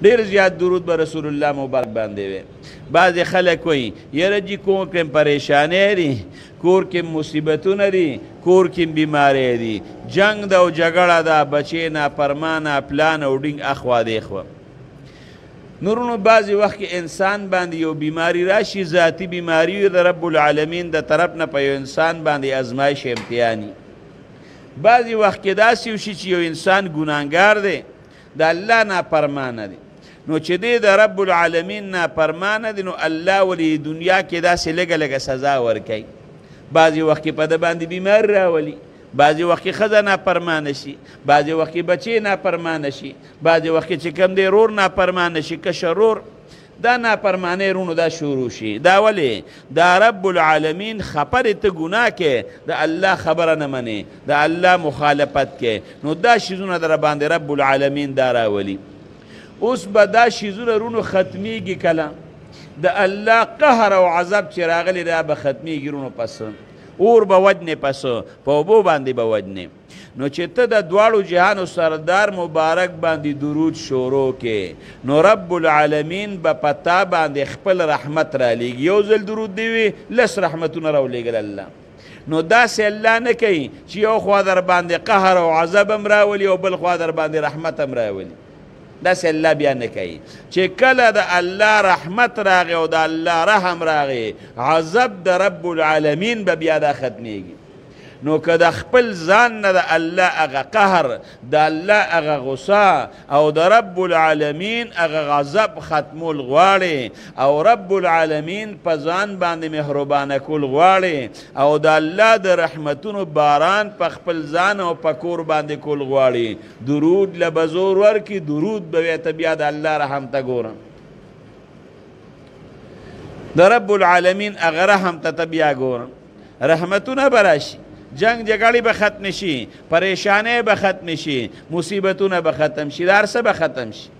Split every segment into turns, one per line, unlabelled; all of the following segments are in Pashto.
ډېر زیات درود به رسول الله مبارک باندې وي. بعضې خلک وایي یاره جي کور کې پریشانۍ دي، کور کې مصیبتونه دي، کور کې بیماری دي، جنگ ده او جګړه ده، بچې نافرمانه پلان او ډینګ اخوا دیخوا. نورونو بعضې وخت کې انسان باندې یو بیماری راشي، ذاتي بیماری وي د رب العالمین د طرف نه په یو انسان باندې ازمایش امتحاني. بعضې وخت کې داسې وشي چې یو انسان ګناهګار دی، د الله نافرمانه دی، نو چې دی د رب العالمین نافرمانه دی، نو الله ولې دنیا کې داسې لږه لږه سزا ورکوي. بعضې وخت کې په ده باندې بیمار راولي، بعضې وخت کې ښځه نافرمانه شي، بعضې وخت کې بچې نافرمانه شي، بعضې وخت کې چې کوم دی رور نافرمانه شي، کشر رور. دا نافرمانۍ رونو دا شروع شي. دا ولې دا رب العالمین خبر ته ګناه کې د الله خبره نه منې، د الله مخالفت کې، نو دا شیزونه در باندې رب العالمین دا راولي. اوس به دا شیزونه رونو ختمیږي کله د الله قهر او عذاب چې راغلی دا به ختمیږي رونو پس اور به وجنې پس په اوبو باندې به وجنې. نو چې ته د دواړو جهانو سردار مبارک باندې درود شروع کې، نو رب العالمین به په تا باندې خپل رحمت را لیږي. یو ځل درود دی وي 10 رحمتونه راولېږل الله. نو داسې الله نه کوي چې یو خوا در باندې قهر او عذاب هم راولي او بل خوا در باندې رحمت هم راولي. داسې الله بیا نه کوي. چې کله د الله رحمت راغی او د الله رحم راغی، عذاب د رب العالمین به بیا دا ختمیږي. نو که د خپل ځان نه د الله هغه قهر، د الله هغه غصه او د رب العالمین هغه غضب ختمول غواړي، او رب العالمین په ځان باندې مهربانه کول غواړي، او د الله د رحمتونو باران په خپل ځان او په کور باندې کول غواړي، درود له به زور ورکړي، درود به ویې ته بیا د الله رحم ته ګورم، د رب العالمین هغه رحم ته بیا ګورم، رحمتونه به راشي، جنگ جګړې به ختم شي، پریشانۍ به ختم شي، مصیبتونه به ختم شي، دا هر څه به ختم شي.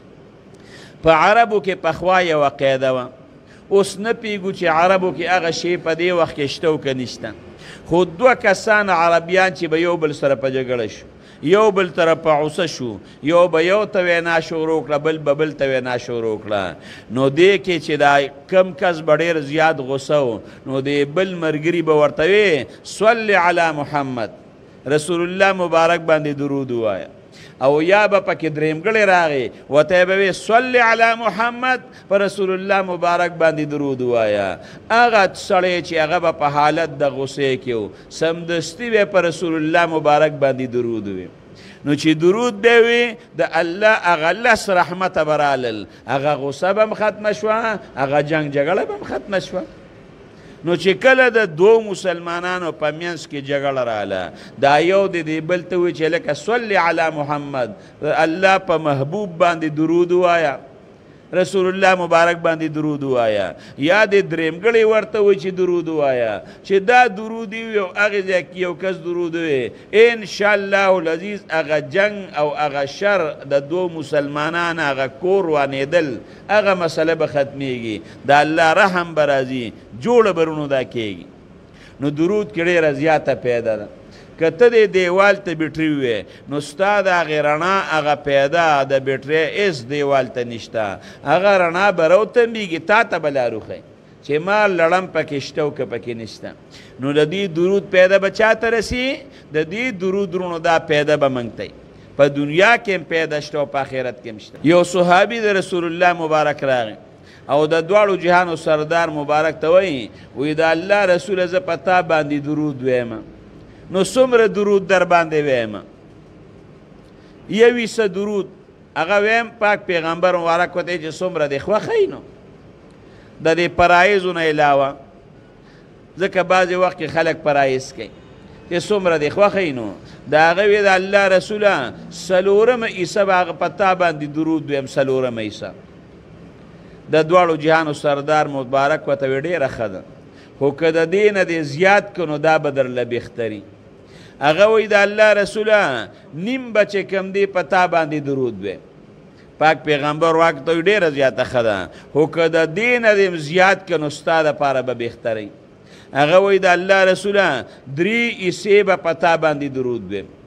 په عربو کې پخوا یوه قاعده وه، اوس نه پیږو چې عربو کې هغه شی په دې وخت کې شته او که نشته، خو 2 کسان عربیان چې به یو بل سره په جګړه شو، یو بل طرف په غوسه شو، یو به یو ته وینا شروع کړه، بل به بل ته وینا شروع کړه، نو دې کې چې دا کم کس به ډېر زیات غوسه و، نو د بل ملګري به ورته وی صل علی محمد، رسول الله مبارک باندې درود ووایه، او یا به پکې درېمګړی راغی ورته به وی صل علی محمد، په رسول الله مبارک باندې درود ووایه. هغه سړی چې هغه به په حالت د غصې کې و، سمدستي به په رسول الله مبارک باندې درود وي. نو چې درود به وي د الله هغه 10 رحمته به رالل، هغه غصه به هم ختمه شوه، هغه جنګ جګړه به هم ختمه شوه. نو چې کله د 2 مسلمانانو په منځ کې جګړه رااله، دا یو د دې بل ته وایي چې لکه صل علی محمد، الله په محبوب باندې درود ووایه، رسول الله مبارک باندې درود ووایه، یا د درېمګړی ورته وایي چې درود ووایه، چې دا درود وي او هغې ځای کې یو کس درود ووایي، انشاءالله العزیز هغه جنګ او هغه شر د 2 مسلمانان هغه کور وانېدل، هغه مسله به ختمیږي، د الله رحم به راځي، جوړه به رونو دا کېږي. نو درود کې ډېره زیاته پیدا ده. که ته د دیوال ته بیټري ووې، نو ستا د هغې رڼا هغه پیدا د بیټرۍ هېڅ دیوال ته نشته، هغه رڼا به راوتمبېږي، تا ته به لارښی چې ما لړم پکې شته او که پکې نشته. نو د دې درود پیدا به چا ته رسي؟ د دې درود رونو دا پیدا به موږ ته په دنیا کې هم پیدا شته او په آخرت کې هم شته. یو صحابي د رسول الله مبارک راغی او د دواړو جهانو سردار مبارک ته وایي د الله رسوله زه په تا باندې درود ویمه، نو څومره درود در باندې ویمه؟ 100 درود هغه ویم. پاک پیغمبر مبارک ورته چې څومره دې خوښوي، نو د دې فرایضو نه علاوه، ځکه بعضې وخت کې خلک فرایض کوي، چې څومره دې خوښوي، نو د هغه وی د الله رسوله 4مه عیسه به هغه په تا باندې درود ویم، 4مه عیسه. د دواړو جهانو سردار مبارک ورته وی ډېره ښه ده، خو که د دې نه دې زیات کړو نو دا به درله بهتري. هغه وی د الله رسوله نیم به چې کوم دی په تا باندې درود وی. پاک پیغمبر واک ته ډېره زیاته ښه ده، خو که د دې نه دې زیات کړو نو ستا دپاره به بهتري. هغه وی د الله رسوله 3 عیسې به په تا باندې درود وی.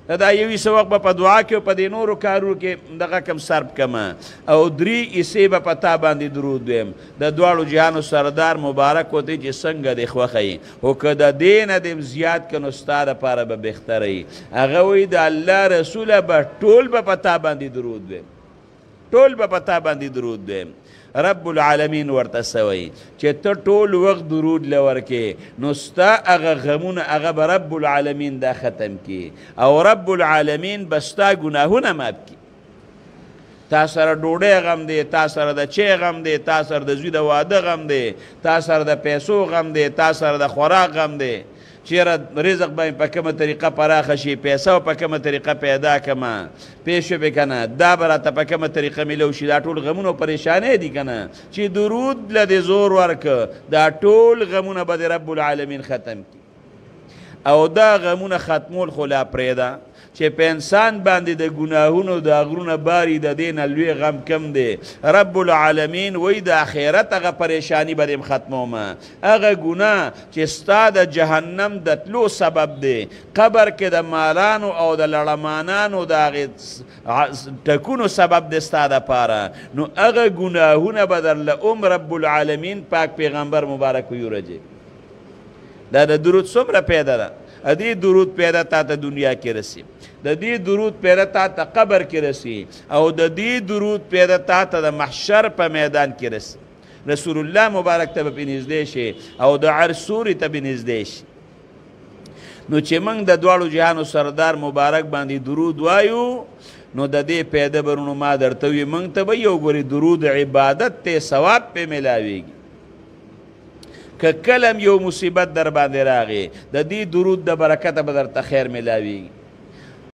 دا یوی څه وخت به په دعا کې او په دې نورو کارو کې دغه کم صرف کمه او 3 حصې به په تا باندې درود ویم د دواړو جهانو سردار مبارک وتی چې څنګه دې خوښه یي خو که د دې نه دې زیات که نو ستا دپاره به بهتره یي هغه وایي د الله رسوله به ټول به په تا باندې درود ویم ټول به په تا باندې درود ویم رب العالمین ورته سوی چې ته ټول وخت درود لورکې نو ستا هغه غمونه هغه به رب العالمین دا ختم کی او رب العالمین به ستا ګناهونه ماف کی تا سره ډوډۍ غم دی تا سره د چای غم دی تا سره د زوی د واده غم دی تا سره د پیسو غم دی تا سره د خوراک غم دی چیرې رزق به په کومه طریقه پراخه شي پیسه په کومه طریقه پیدا کما پیش به کنه دا براته په کومه طریقه ملو شي دا ټول غمونه پریشانې دي کنه چې درود لدې زور ورک دا ټول غمونه به رب العالمین ختم کی او دا غمونه ختمول خو لا پرېږده چې په انسان باندې د ګناهونو د غرونه باری د دې نه لوی غم کم دی رب العالمین وایي د آخرت هغه پریشانی به دې ختمومه هغه ګناه چې ستا د جهنم د تلو سبب دی قبر کې د مالانو او د لړمانانو د هغې ټکونو سبب دی ستا دپاره نو هغه ګناهونه به درله رب العالمین پاک پیغمبر مبارک ویورجي دا د درود څومره پیدا ده دې درود پیدا تا ته دنیا کې رسی د دې درود پیدا تا ته قبر کې رسی او د دې درود پیدا تا ته د محشر په میدان کې رسی رسول الله مبارک ته به نږدې شي او د عرش سوري ته به نږدې شي نو چې موږ د دواړو جهانو سردار مبارک باندې درود وایو نو د دې پیدا برونو ما درته وي موږ ته به یو ګورې درود عبادت ته ثواب پې میلاویږي که کلم یو مصیبت در باندې راغی د دې درود د برکته به درته خیر میلاویږي